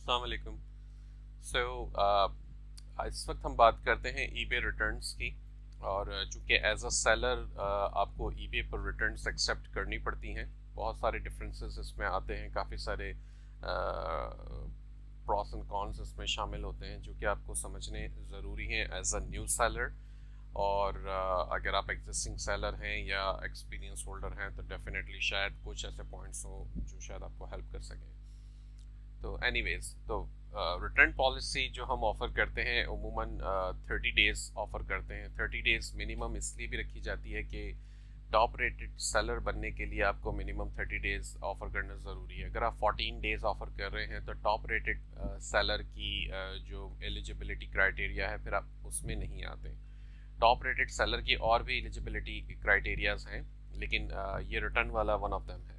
अस्सलाम वालेकुम। सो इस वक्त हम बात करते हैं ईबे रिटर्न्स की। और चूंकि एज अ सेलर आपको ईबे पर रिटर्न्स एक्सेप्ट करनी पड़ती हैं। बहुत सारे डिफरेंसेस इसमें आते हैं, काफ़ी सारे प्रॉस एंड कॉन्स इसमें शामिल होते हैं जो कि आपको समझने ज़रूरी हैं एज अ न्यू सेलर। और अगर आप एग्जिस्टिंग सेलर हैं या एक्सपीरियंस होल्डर हैं तो डेफिनेटली शायद कुछ ऐसे पॉइंट्स हो जो शायद आपको हेल्प कर सकें। तो एनीवेज, तो रिटर्न पॉलिसी जो हम ऑफ़र करते हैं उमूमन 30 डेज़ ऑफ़र करते हैं। 30 डेज़ मिनिमम इसलिए भी रखी जाती है कि टॉप रेटेड सेलर बनने के लिए आपको मिनिमम 30 डेज़ ऑफ़र करना ज़रूरी है। अगर आप 14 डेज़ ऑफ़र कर रहे हैं तो टॉप रेटेड सेलर की जो एलिजिबिलिटी क्राइटेरिया है फिर आप उसमें नहीं आते। टॉप रेटेड सेलर की और भी एलिजिबिलिटी क्राइटेरियाज हैं, लेकिन ये रिटर्न वाला वन ऑफ देम है।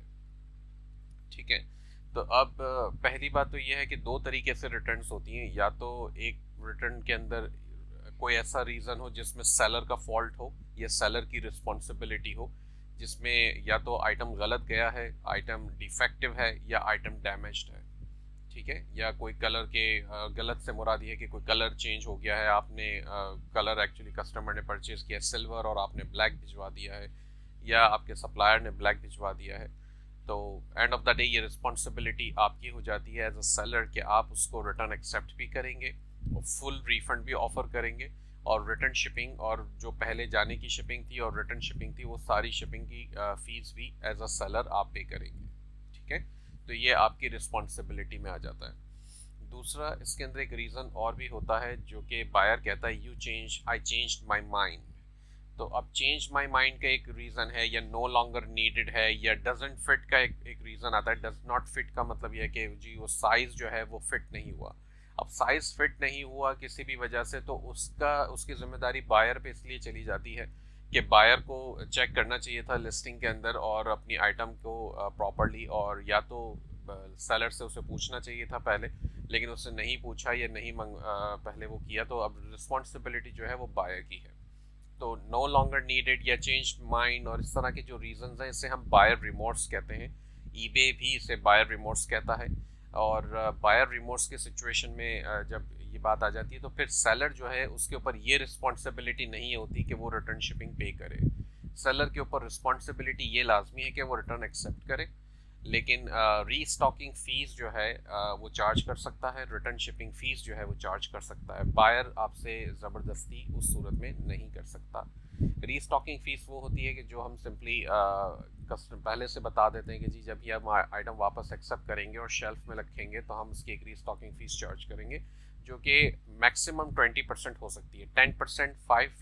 ठीक है, तो अब पहली बात तो यह है कि दो तरीके से रिटर्न्स होती हैं। या तो एक रिटर्न के अंदर कोई ऐसा रीज़न हो जिसमें सेलर का फॉल्ट हो या सेलर की रिस्पॉन्सिबिलिटी हो, जिसमें या तो आइटम गलत गया है, आइटम डिफेक्टिव है या आइटम डैमेज्ड है। ठीक है, या कोई कलर के गलत से मुराद ये है कि कोई कलर चेंज हो गया है, आपने कलर एक्चुअली कस्टमर ने परचेज किया सिल्वर और आपने ब्लैक भिजवा दिया है, या आपके सप्लायर ने ब्लैक भिजवा दिया है। तो एंड ऑफ द डे ये रिस्पॉन्सिबिलिटी आपकी हो जाती है एज अ सेलर कि आप उसको रिटर्न एक्सेप्ट भी करेंगे और फुल रिफंड भी ऑफर करेंगे। और रिटर्न शिपिंग और जो पहले जाने की शिपिंग थी और रिटर्न शिपिंग थी वो सारी शिपिंग की फीस भी एज अ सेलर आप पे करेंगे। ठीक है, तो ये आपकी रिस्पॉन्सिबिलिटी में आ जाता है। दूसरा, इसके अंदर एक रीज़न और भी होता है जो कि बायर कहता है you change I changed my mind. तो अब चेंज माई माइंड का एक रीज़न है, या नो लॉन्गर नीडेड है, या डजंट फिट का एक रीज़न आता है। डज नॉट फिट का मतलब यह है कि जी वो साइज़ जो है वो फिट नहीं हुआ। अब साइज़ फिट नहीं हुआ किसी भी वजह से तो उसकी जिम्मेदारी बायर पे इसलिए चली जाती है कि बायर को चेक करना चाहिए था लिस्टिंग के अंदर और अपनी आइटम को प्रॉपरली, और या तो सेलर से उसे पूछना चाहिए था पहले, लेकिन उसने नहीं पूछा या नहीं पहले वो किया, तो अब रिस्पॉन्सिबिलिटी जो है वो बायर की है। तो नो लॉन्गर नीडेड या चेंज माइंड और इस तरह के जो रीजंस हैं इसे हम बायर रिमोर्स कहते हैं। ईबे भी इसे बायर रिमोर्स कहता है। और बायर रिमोर्स के सिचुएशन में जब ये बात आ जाती है तो फिर सेलर जो है उसके ऊपर ये रिस्पॉन्सिबिलिटी नहीं होती कि वो रिटर्न शिपिंग पे करे। सेलर के ऊपर रिस्पॉन्सिबिलिटी ये लाजमी है कि वो रिटर्न एक्सेप्ट करे, लेकिन रीस्टॉकिंग फीस जो है वो चार्ज कर सकता है, रिटर्न शिपिंग फीस जो है वो चार्ज कर सकता है। बायर आपसे ज़बरदस्ती उस सूरत में नहीं कर सकता। रीस्टॉकिंग फीस वो होती है कि जो हम सिंपली कस्टमर पहले से बता देते हैं कि जी जब भी हम आइटम वापस एक्सेप्ट करेंगे और शेल्फ में रखेंगे तो हम उसकी एक रीस्टॉकिंग फीस चार्ज करेंगे, जो कि मैक्सिमम 20% हो सकती है। 10%,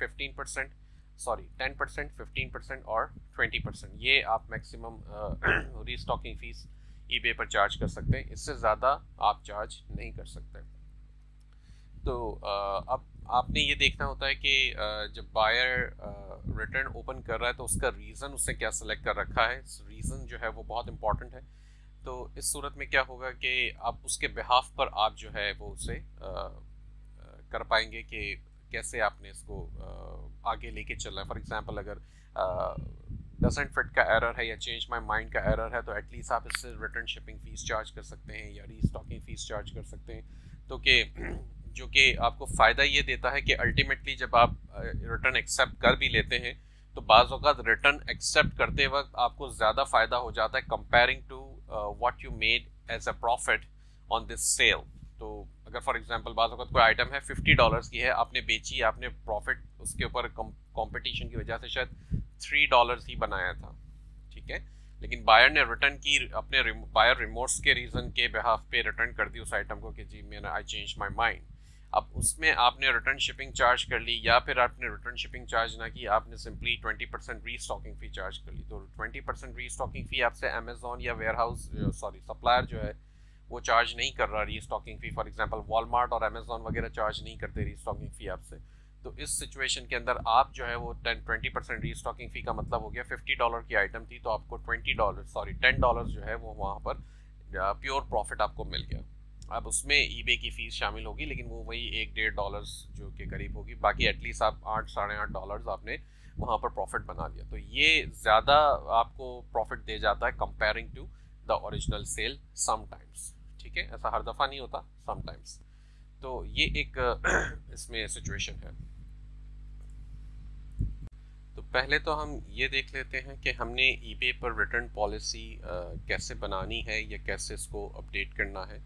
15%, सॉरी 10%, 15% और 20%, ये आप मैक्सिमम रीस्टॉकिंग फीस ईबे पर चार्ज कर सकते हैं। इससे ज़्यादा आप चार्ज नहीं कर सकते। तो अब आपने ये देखना होता है कि जब बायर रिटर्न ओपन कर रहा है तो उसका रीज़न उसने क्या सेलेक्ट कर रखा है। रीज़न जो है वो बहुत इंपॉर्टेंट है। तो इस सूरत में क्या होगा कि आप उसके बिहाफ पर आप जो है वो उसे कर पाएंगे कि कैसे आपने इसको आगे लेके चलना है। फॉर एग्जांपल, अगर डजंट फिट का एरर है या चेंज माय माइंड का एरर है तो एटलीस्ट आप इससे रिटर्न शिपिंग फीस चार्ज कर सकते हैं या रीस्टॉकिंग फीस चार्ज कर सकते हैं। तो कि जो कि आपको फ़ायदा ये देता है कि अल्टीमेटली जब आप रिटर्न एक्सेप्ट कर भी लेते हैं तो बाज़ औक़ात रिटर्न एक्सेप्ट करते वक्त आपको ज़्यादा फ़ायदा हो जाता है comparing to what you made as a profit on this sale. तो अगर फॉर एग्जांपल बाज़ औक़ात कोई आइटम है $50 की है, आपने बेची, आपने प्रॉफिट उसके ऊपर कंपटीशन की वजह से शायद $3 ही बनाया था। ठीक है, लेकिन बायर ने रिटर्न की, अपने बायर रिमोर्स के रीज़न के बिहाफ पे रिटर्न कर दी उस आइटम को कि जी मैंने आई चेंज माई माइंड। अब उसमें आपने रिटर्न शिपिंग चार्ज कर ली या फिर आपने रिटर्न शिपिंग चार्ज ना की, आपने सिंपली 20% रीस्टॉकिंग फी चार्ज कर ली। तो 20% रीस्टॉकिंग फी आपसे अमेजोन या वेयर हाउस सॉरी सप्लायर जो है वो चार्ज नहीं कर रहा restocking fee. For example Walmart और अमेजोन वगैरह चार्ज नहीं करते रीस्टॉकिंग फी आपसे। तो इस सिचुएशन के अंदर आप जो है वो 20% रीस्टॉकिंग फी का मतलब हो गया $50 की आइटम थी तो आपको $10 जो है वो वहाँ पर प्योर प्रॉफिट आपको मिल गया। अब उसमें ईबे की फीस शामिल होगी, लेकिन वो वही $1-1.5 जो के करीब होगी। बाकी एटलीस्ट आप $8-8.5 आपने वहाँ पर प्रॉफिट बना लिया। तो ये ज़्यादा आपको प्रॉफिट दे जाता है comparing to the original sale sometimes. ठीक ठीक है, ऐसा हर दफ़ा नहीं होता, समटाइम्स। तो ये एक इसमें सिचुएशन है। तो पहले तो हम ये देख लेते हैं कि हमने ईबे पर रिटर्न पॉलिसी कैसे बनानी है या कैसे इसको अपडेट करना है।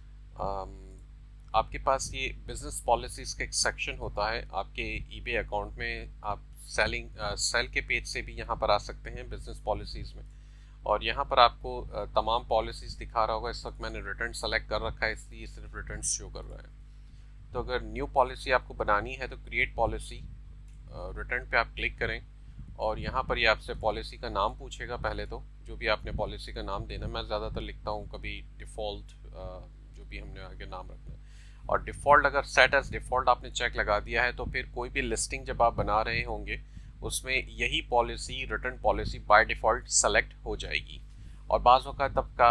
आपके पास ये बिजनेस पॉलिसीज का एक सेक्शन होता है आपके ईबे अकाउंट में। आप सेल के पेज से भी यहाँ पर आ सकते हैं बिजनेस पॉलिसीज में, और यहाँ पर आपको तमाम पॉलिसीज दिखा रहा होगा। इस वक्त मैंने रिटर्न सेलेक्ट कर रखा है, इसलिए सिर्फ रिटर्न शो कर रहा है। तो अगर न्यू पॉलिसी आपको बनानी है तो क्रिएट पॉलिसी, रिटर्न पे आप क्लिक करें, और यहाँ पर ये आपसे पॉलिसी का नाम पूछेगा। पहले तो जो भी आपने पॉलिसी का नाम देना, मैं ज़्यादातर लिखता हूँ कभी डिफ़ॉल्ट, जो भी हमने आगे नाम रखना है। और डिफ़ॉल्ट अगर सेट एज डिफ़ॉल्ट आपने चेक लगा दिया है तो फिर कोई भी लिस्टिंग जब आप बना रहे होंगे उसमें यही policy, return policy by default select हो जाएगी। और बाज़ वक़्त तब का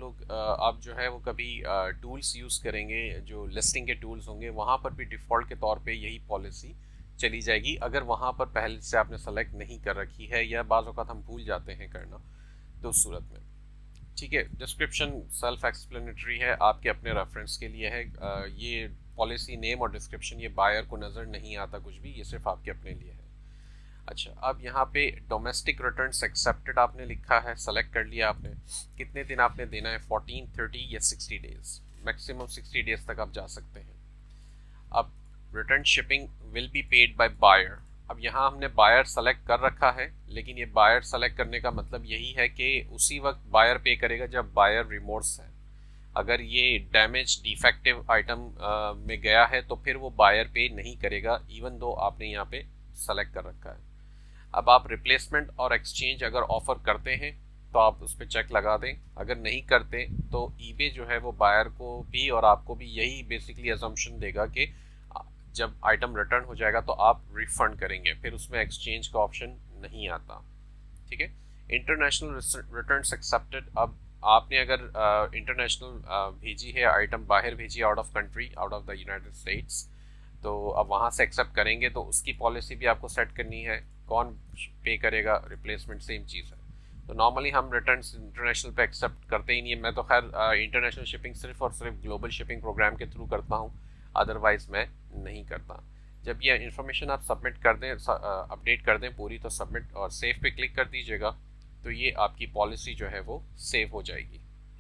आप जो है वो कभी टूल्स यूज़ करेंगे, जो लिस्टिंग के टूल्स होंगे, वहाँ पर भी डिफ़ॉल्ट के तौर पे यही पॉलिसी चली जाएगी, अगर वहाँ पर पहले से आपने सेलेक्ट नहीं कर रखी है या बाज़ वक़्त हम भूल जाते हैं करना, तो उस सूरत में। ठीक है, डिस्क्रिप्शन सेल्फ एक्सप्लेनेटरी है, आपके अपने रेफरेंस के लिए है। ये पॉलिसी नेम और डिस्क्रिप्शन ये बायर को नज़र नहीं आता कुछ भी, ये सिर्फ आपके अपने लिए है। अच्छा, अब यहाँ पे डोमेस्टिक रिटर्न्स एक्सेप्टेड आपने लिखा है, सेलेक्ट कर लिया आपने। कितने दिन आपने देना है, 14, 30 या 60 डेज, मैक्सिमम 60 डेज तक आप जा सकते हैं। अब return shipping will be paid by buyer. अब यहाँ हमने बायर सेलेक्ट कर रखा है, लेकिन ये बायर सेलेक्ट करने का मतलब यही है कि उसी वक्त बायर पे करेगा जब बायर रिमोर्स है। अगर ये डैमेज डिफेक्टिव आइटम में गया है तो फिर वो बायर पे नहीं करेगा, इवन दो आपने यहाँ पे सेलेक्ट कर रखा है। अब आप रिप्लेसमेंट और एक्सचेंज अगर ऑफर करते हैं तो आप उस पर चेक लगा दें, अगर नहीं करते तो ईबे जो है वो बायर को भी और आपको भी यही बेसिकली असम्पशन देगा कि जब आइटम रिटर्न हो जाएगा तो आप रिफंड करेंगे, फिर उसमें एक्सचेंज का ऑप्शन नहीं आता। ठीक है, इंटरनेशनल रिटर्न्स एक्सेप्टेड। अब आपने अगर इंटरनेशनल भेजी है आइटम, बाहर भेजी out of country, out of the United States, तो अब वहाँ से एक्सेप्ट करेंगे तो उसकी पॉलिसी भी आपको सेट करनी है। कौन पे करेगा, रिप्लेसमेंट सेम चीज़ है। तो नॉर्मली हम रिटर्न्स इंटरनेशनल पे एक्सेप्ट करते ही नहीं है। मैं तो खैर इंटरनेशनल शिपिंग सिर्फ और सिर्फ ग्लोबल शिपिंग प्रोग्राम के थ्रू करता हूँ, अदरवाइज मैं नहीं करता। जब ये इन्फॉर्मेशन आप सबमिट कर दें, अपडेट कर दें पूरी, तो सबमिट और सेव पे क्लिक कर दीजिएगा, तो ये आपकी पॉलिसी जो है वो सेव हो जाएगी।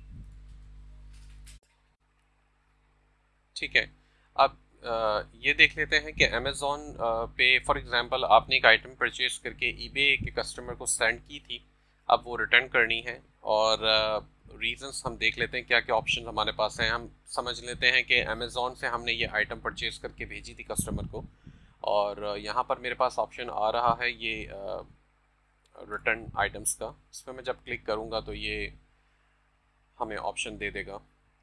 ठीक है, अब ये देख लेते हैं कि अमेज़ॉन पे फॉर एग्जांपल आपने एक आइटम परचेज करके ईबे के कस्टमर को सेंड की थी, अब वो रिटर्न करनी है, और रीजंस हम देख लेते हैं क्या क्या ऑप्शन हमारे पास हैं। हम समझ लेते हैं कि अमेज़ॉन से हमने ये आइटम परचेज करके भेजी थी कस्टमर को, और यहाँ पर मेरे पास ऑप्शन आ रहा है ये रिटर्न आइटम्स का। इसमें मैं जब क्लिक करूँगा तो ये हमें ऑप्शन दे देगा।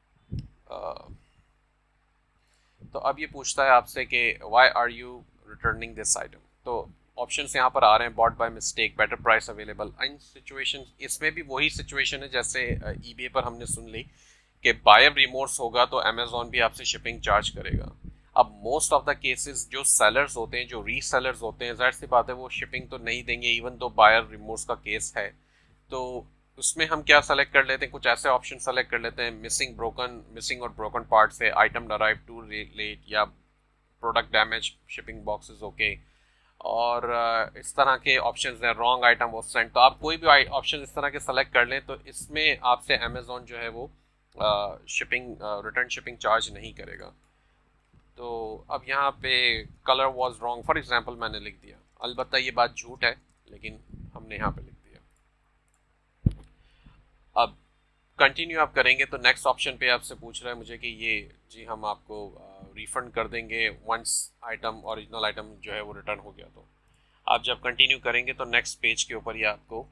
तो अब ये पूछता है आपसे कि why are you returning this item. तो ऑप्शंस यहाँ पर आ रहे हैं, bought by mistake, better price available. In situation, इसमें भी वही सिचुएशन है जैसे ईबे पर हमने सुन ली कि बायर रिमोर्स होगा तो अमेज़ॉन भी आपसे शिपिंग चार्ज करेगा। अब मोस्ट ऑफ द केसेस जो सेलर्स होते हैं, जो रीसेलर्स होते हैं, जाहिर सी बात है वो शिपिंग तो नहीं देंगे, इवन दो बायर रिमोर्स का केस है। तो उसमें हम क्या सेलेक्ट कर लेते हैं, कुछ ऐसे ऑप्शन सेलेक्ट कर लेते हैं, मिसिंग और ब्रोकन पार्ट से, आइटम अराइव टू लेट, या product damage, shipping boxes okay, और इस तरह के ऑप्शंस हैं, रॉन्ग आइटम वो सेंड। तो आप कोई भी ऑप्शन इस तरह के सेलेक्ट कर लें तो इसमें आपसे अमेज़ॉन जो है वो रिटर्न शिपिंग चार्ज नहीं करेगा। तो अब यहाँ पे colour was wrong for example मैंने लिख दिया, अलबत्ता ये बात झूठ है लेकिन हमने यहाँ पे लिख दिया। अब कंटिन्यू आप करेंगे तो नेक्स्ट ऑप्शन पे आपसे पूछ रहा है मुझे कि ये जी हम आपको रिफंड कर देंगे वंस आइटम, ओरिजिनल आइटम जो है वो रिटर्न हो गया। तो आप जब कंटिन्यू करेंगे तो नेक्स्ट पेज के ऊपर ये आपको,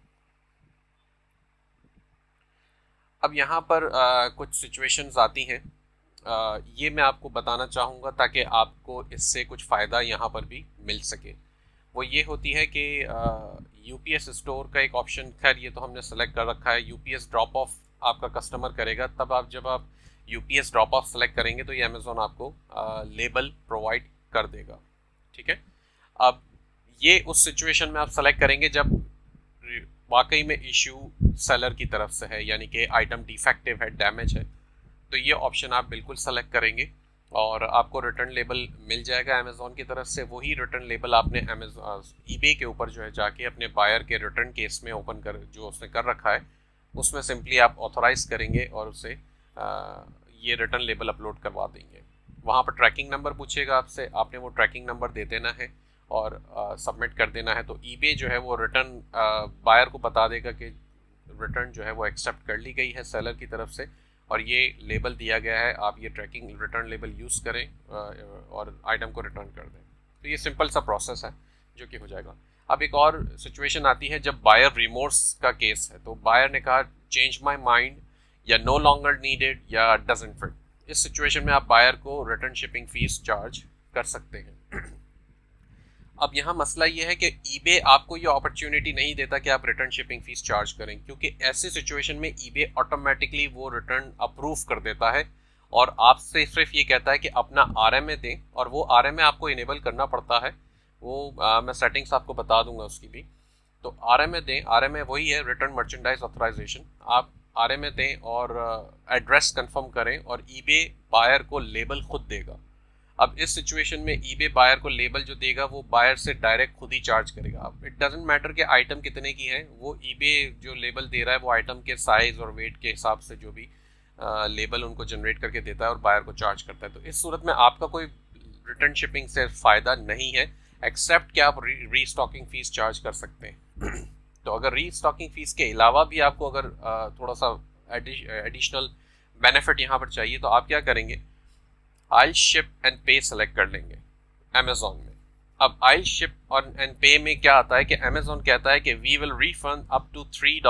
अब यहाँ पर कुछ सिचुएशंस आती हैं, ये मैं आपको बताना चाहूँगा ताकि आपको इससे कुछ फ़ायदा यहाँ पर भी मिल सके। वो ये होती है कि यूपीएस स्टोर का एक ऑप्शन, खैर ये तो हमने सेलेक्ट कर रखा है, यूपीएस ड्रॉप ऑफ आपका कस्टमर करेगा, तब जब आप यूपीएस ड्रॉप ऑफ सेलेक्ट करेंगे तो ये अमेज़ॉन आपको लेबल प्रोवाइड कर देगा। ठीक है, अब ये उस सिचुएशन में आप सेलेक्ट करेंगे जब वाकई में इशू सेलर की तरफ से है, यानी कि आइटम डिफेक्टिव है, डैमेज है, तो ये ऑप्शन आप बिल्कुल सेलेक्ट करेंगे और आपको रिटर्न लेबल मिल जाएगा अमेज़ॉन की तरफ से। वही रिटर्न लेबल आपने अमेज़ॉन ईबे के ऊपर जो है जाके अपने बायर के रिटर्न केस में ओपन कर जो उसने कर रखा है उसमें सिंपली आप ऑथोराइज करेंगे और उसे ये रिटर्न लेबल अपलोड करवा देंगे। वहाँ पर ट्रैकिंग नंबर पूछेगा आपसे, आपने वो ट्रैकिंग नंबर दे देना है और सबमिट कर देना है। तो ईबे जो है वो रिटर्न बायर को बता देगा कि रिटर्न जो है वो एक्सेप्ट कर ली गई है सेलर की तरफ से और ये लेबल दिया गया है, आप ये ट्रैकिंग रिटर्न लेबल यूज़ करें और आइटम को रिटर्न कर दें। तो ये सिंपल सा प्रोसेस है जो कि हो जाएगा। अब एक और सिचुएशन आती है जब बायर रिमोर्स का केस है। तो बायर ने कहा चेंज माई माइंड या नो लॉन्गर नीडेड या डजंट फिट। इस सिचुएशन में आप बायर को रिटर्न शिपिंग फीस चार्ज कर सकते हैं। अब यहाँ मसला ये है कि ईबे आपको ये अपॉर्चुनिटी नहीं देता कि आप रिटर्न शिपिंग फीस चार्ज करें, क्योंकि ऐसे सिचुएशन में ईबे ऑटोमेटिकली वो रिटर्न अप्रूव कर देता है और आपसे सिर्फ ये कहता है कि अपना आरएमए दें और वो आरएमए आपको इनेबल करना पड़ता है। वो मैं सेटिंग्स आपको बता दूंगा उसकी भी। तो आरएमए दें, आरएमए वही है रिटर्न मर्चेंडाइज ऑथराइजेशन। आप आरएमए दें और एड्रेस कंफर्म करें और ईबे बायर को लेबल खुद देगा। अब इस सिचुएशन में ईबे बायर को लेबल जो देगा वो बायर से डायरेक्ट खुद ही चार्ज करेगा। अब इट डजेंट मैटर कि आइटम कितने की है, वो ईबे जो लेबल दे रहा है वो आइटम के साइज और वेट के हिसाब से जो भी लेबल उनको जनरेट करके देता है और बायर को चार्ज करता है। तो इस सूरत में आपका कोई रिटर्न शिपिंग से फ़ायदा नहीं है एक्सेप्ट कि आप रीस्टॉकिंग फीस चार्ज कर सकते हैं। तो अगर रीस्टॉकिंग फीस के अलावा भी आपको अगर थोड़ा सा एडिशनल बेनिफिट यहाँ पर चाहिए तो आप क्या करेंगे, I ship and pay select कर लेंगे अमेज़ॉन में। अब आई शिप और एंड पे में क्या आता है कि अमेज़ॉन कहता है कि we will refund up to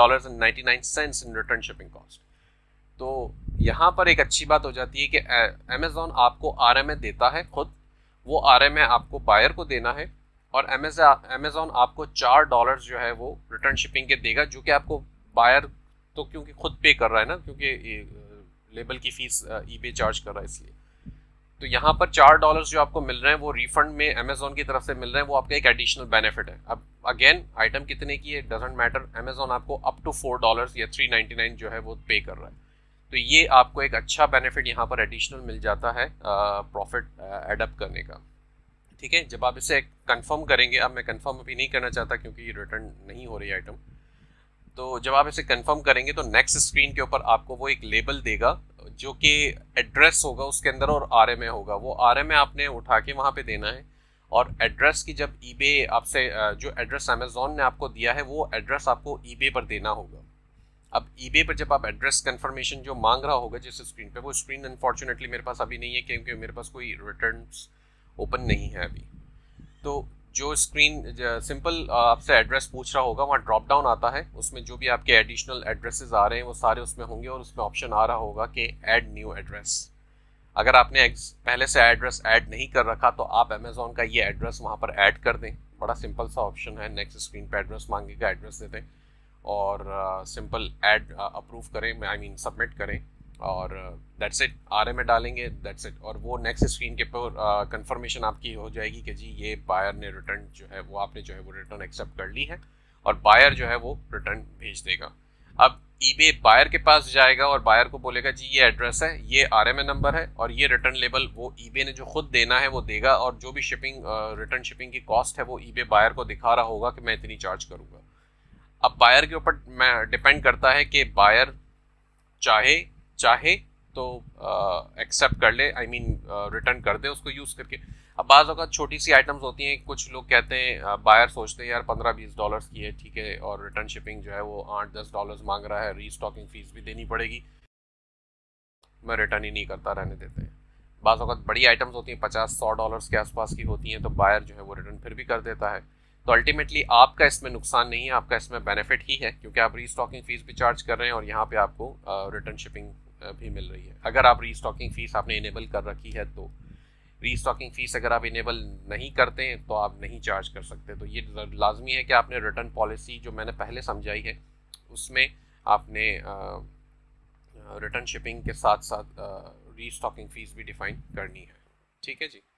$3.99 in return shipping cost. तो यहाँ पर एक अच्छी बात हो जाती है कि अमेज़ॉन आपको आरएमए देता है खुद, वो आरएमए आपको बायर को देना है और अमेज़ॉन आपको $4 जो है वो रिटर्न शिपिंग के देगा, जो कि आपको बायर तो क्योंकि खुद पे कर रहा है ना, क्योंकि लेबल की फीस ईबे चार्ज कर रहा है इसलिए। तो यहाँ पर $4 जो आपको मिल रहे हैं वो रिफंड में अमेज़ॉन की तरफ से मिल रहे हैं, वो आपका एक एडिशनल बेनिफिट है। अब अगेन आइटम कितने की है डजेंट मैटर, अमेज़ॉन आपको अप टू $4 या $3.99 जो है वो पे कर रहा है। तो ये आपको एक अच्छा बेनिफिट यहाँ पर एडिशनल मिल जाता है प्रॉफिट एडअप करने का। ठीक है, जब आप इसे कंफर्म करेंगे, अब मैं कंफर्म अभी नहीं करना चाहता क्योंकि ये रिटर्न नहीं हो रही आइटम, तो जब आप इसे कंफर्म करेंगे तो नेक्स्ट स्क्रीन के ऊपर आपको वो एक लेबल देगा जो कि एड्रेस होगा उसके अंदर और आरएमए होगा। वो आरएमए आपने उठा के वहाँ पे देना है और एड्रेस की जब ईबे आपसे जो एड्रेस अमेज़ॉन ने आपको दिया है वो एड्रेस आपको ईबे पर देना होगा। अब ईबे पर जब आप एड्रेस कंफर्मेशन जो मांग रहा होगा जिस स्क्रीन पे, वो स्क्रीन अनफॉर्चुनेटली मेरे पास अभी नहीं है क्योंकि मेरे पास कोई रिटर्न्स ओपन नहीं है अभी। तो जो स्क्रीन सिंपल आपसे एड्रेस पूछ रहा होगा, वहाँ ड्रॉप डाउन आता है, उसमें जो भी आपके एडिशनल एड्रेसेस आ रहे हैं वो सारे उसमें होंगे और उसमें ऑप्शन आ रहा होगा कि ऐड न्यू एड्रेस। अगर आपने पहले से एड्रेस ऐड नहीं कर रखा तो आप अमेज़ॉन का ये एड्रेस वहाँ पर ऐड कर दें। बड़ा सिंपल सा ऑप्शन है, नेक्स्ट स्क्रीन पर एड्रेस मांगेगा, एड्रेस दे दें और सिंपल ऐड अप्रूव करें, आई मीन सबमिट करें और दैट्स इट, आरएमए डालेंगे, दैट्स इट। और वो नेक्स्ट स्क्रीन के पर कंफर्मेशन आपकी हो जाएगी कि जी ये बायर ने रिटर्न जो है वो आपने जो है वो रिटर्न एक्सेप्ट कर ली है और बायर जो है वो रिटर्न भेज देगा। अब ईबे बायर के पास जाएगा और बायर को बोलेगा जी ये एड्रेस है, ये आरएमए नंबर है और ये रिटर्न लेबल वो ईबे ने जो खुद देना है वो देगा और जो भी शिपिंग रिटर्न शिपिंग की कॉस्ट है वो ईबे बायर को दिखा रहा होगा कि मैं इतनी चार्ज करूँगा। अब बायर के ऊपर मैं डिपेंड करता है कि बायर चाहे तो एक्सेप्ट कर ले, आई मीन रिटर्न कर दे उसको यूज़ करके। अब बाज़ अगर छोटी सी आइटम्स होती हैं, कुछ लोग कहते हैं बायर सोचते हैं यार $15-20 की है ठीक है और रिटर्न शिपिंग जो है वो $8-10 मांग रहा है, रीस्टॉकिंग फीस भी देनी पड़ेगी, मैं रिटर्न ही नहीं करता, रहने देते हैं। बाज़ अगर बड़ी आइटम्स होती हैं $50-100 के आसपास की होती हैं तो बायर जो है वो रिटर्न फिर भी कर देता है। तो अल्टीमेटली आपका इसमें नुकसान नहीं है, आपका इसमें बेनिफिट ही है क्योंकि आप रीस्टॉकिंग फीस भी चार्ज कर रहे हैं और यहाँ पे आपको रिटर्न शिपिंग भी मिल रही है। अगर आप रीस्टॉकिंग फीस आपने इनेबल कर रखी है तो, रीस्टॉकिंग फीस अगर आप इनेबल नहीं करते हैं तो आप नहीं चार्ज कर सकते। तो ये लाजमी है कि आपने रिटर्न पॉलिसी जो मैंने पहले समझाई है उसमें आपने रिटर्न शिपिंग के साथ साथ रीस्टॉकिंग फीस भी डिफाइन करनी है। ठीक है जी।